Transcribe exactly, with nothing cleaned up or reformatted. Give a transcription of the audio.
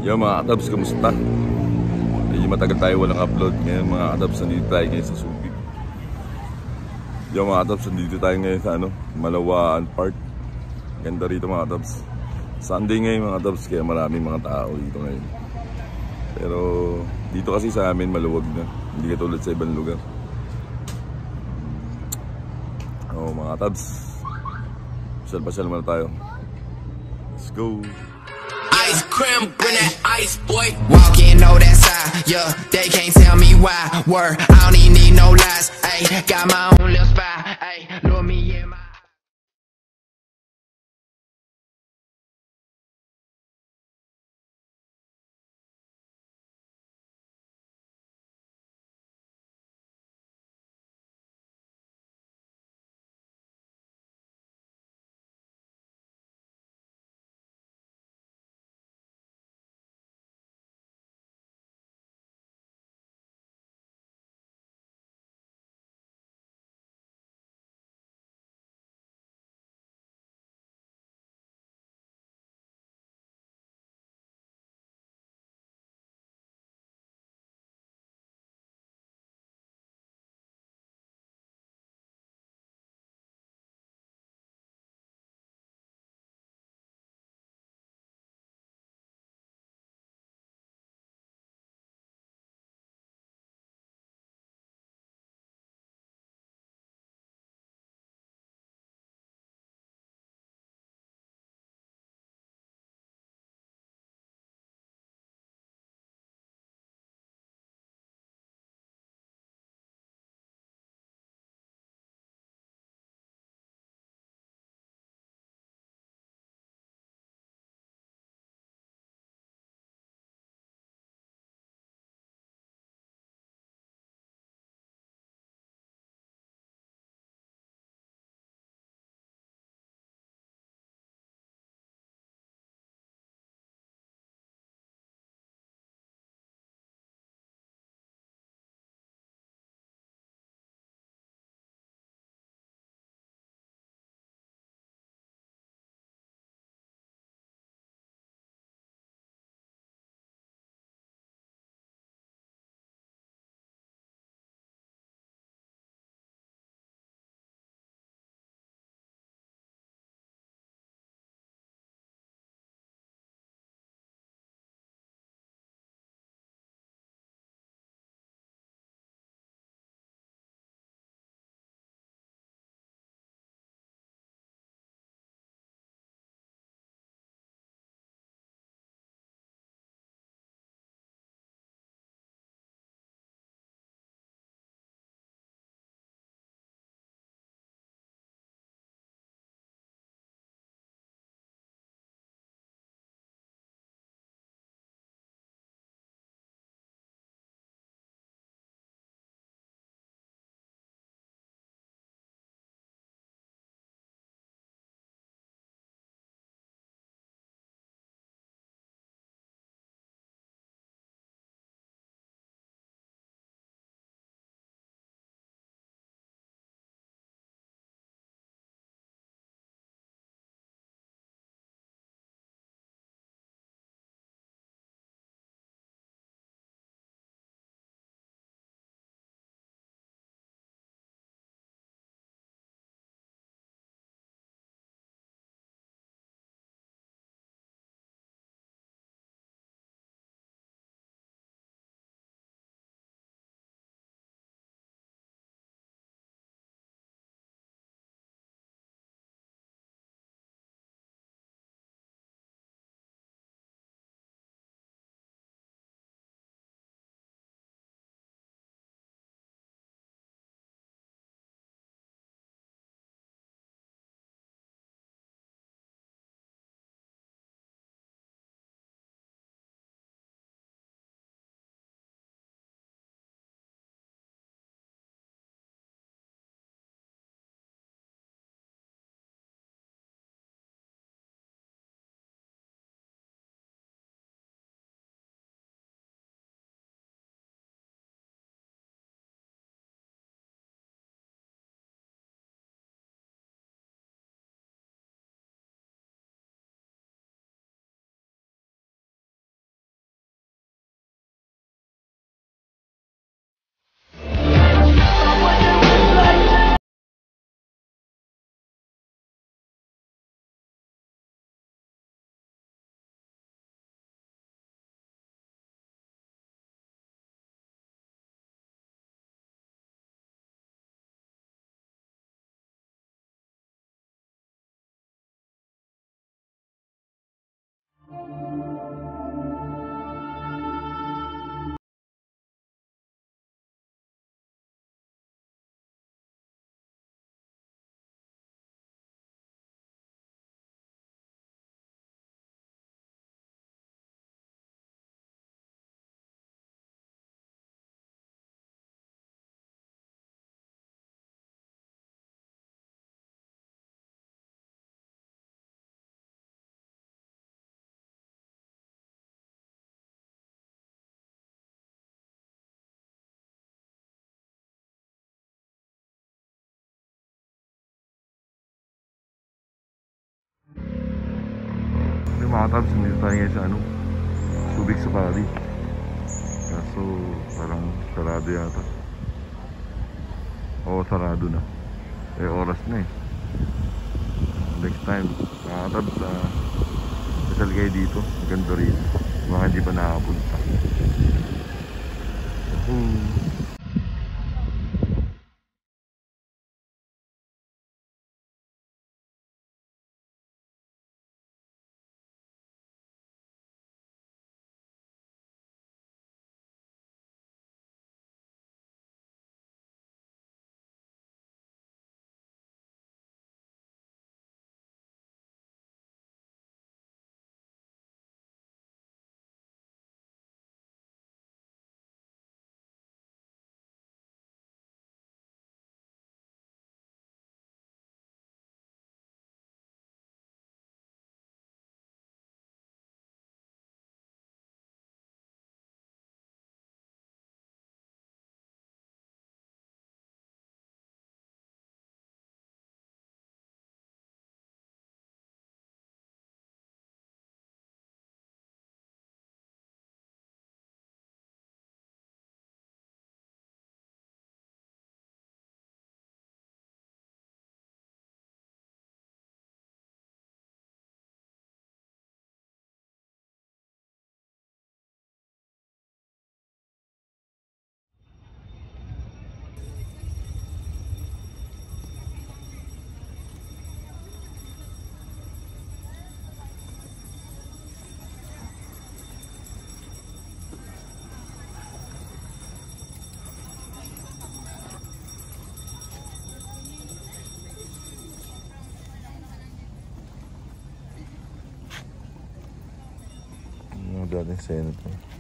Yo mga katabs, kamusta? Medyo matagal tayo walang upload. Ngayon mga katabs, nandito tayo ngayon sa Subic. Yo mga katabs, nandito tayo ngayon sa ano, Malawaan Park. Ganda rito mga katabs. Sunday ngayon mga katabs, kaya maraming mga tao dito ngayon. Pero dito kasi sa amin maluwag na, hindi katulad sa ibang lugar. Oh mga katabs, pasyal-pasyal muna tayo. Let's go! Ice cream, bring that ice, boy. Walk in, know that side, yeah. They can't tell me why. Word, I don't even need no lies. Ayy, got my own little spy. Ayy, lure me in my. mga tabs, nandito tayo ngayon sa ano, Subic Safari. Kaso parang sarado yata. Oo, sarado na. Eh, oras na eh. Next time, mga tabs, uh, kasal kayo dito. Maganda rin. Mga hindi pa nakapunta. Uh-huh. Dating senator.